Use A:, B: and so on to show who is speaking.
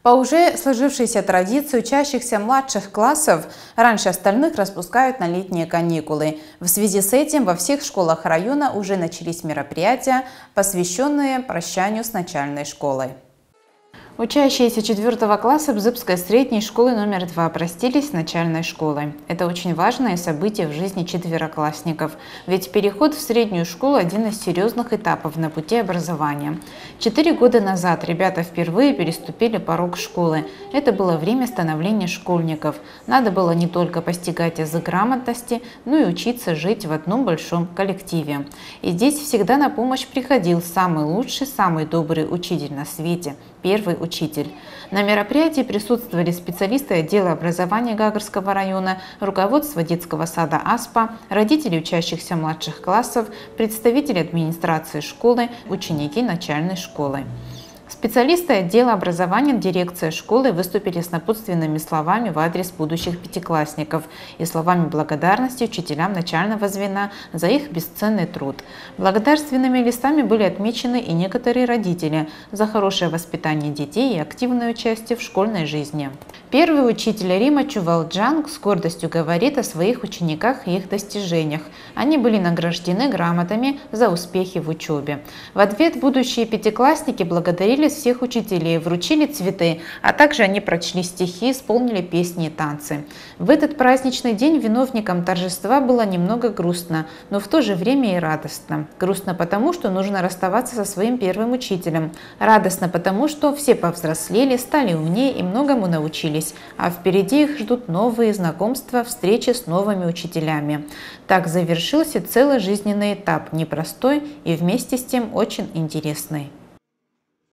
A: По уже сложившейся традиции учащихся младших классов раньше остальных распускают на летние каникулы. В связи с этим во всех школах района уже начались мероприятия, посвященные прощанию с начальной школой. Учащиеся 4 класса Бзыбской средней школы номер 2 простились с начальной школой. Это очень важное событие в жизни четвероклассников, ведь переход в среднюю школу – один из серьезных этапов на пути образования. 4 года назад ребята впервые переступили порог школы. Это было время становления школьников. Надо было не только постигать язык грамотности, но и учиться жить в одном большом коллективе. И здесь всегда на помощь приходил самый лучший, самый добрый учитель на свете – первый учитель. На мероприятии присутствовали специалисты отдела образования Гагарского района, руководство детского сада АСПА, родители учащихся младших классов, представители администрации школы, ученики начальной школы. Специалисты отдела образования, дирекция школы выступили с напутственными словами в адрес будущих пятиклассников и словами благодарности учителям начального звена за их бесценный труд. Благодарственными листами были отмечены и некоторые родители за хорошее воспитание детей и активное участие в школьной жизни. Первый учитель Рима Чувалджан с гордостью говорит о своих учениках и их достижениях. Они были награждены грамотами за успехи в учебе. В ответ будущие пятиклассники благодарили всех учителей, вручили цветы, а также они прочли стихи, исполнили песни и танцы. В этот праздничный день виновником торжества было немного грустно, но в то же время и радостно. Грустно потому, что нужно расставаться со своим первым учителем. Радостно потому, что все повзрослели, стали умнее и многому научились, а впереди их ждут новые знакомства, встречи с новыми учителями. Так завершился целый жизненный этап, непростой и вместе с тем очень интересный.